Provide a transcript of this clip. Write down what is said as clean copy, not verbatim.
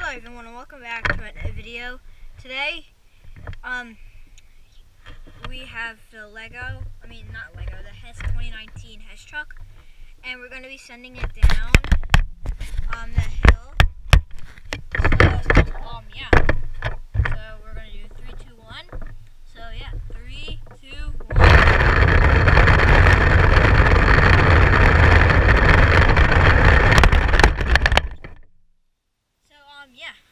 Hello everyone and welcome back to a video. Today, we have the the Hess 2019 Hess truck, and we're going to be sending it down, the hill. So, yeah. So we're going to do 3, 2, 1. So yeah, 3, 2, 1. So, yeah.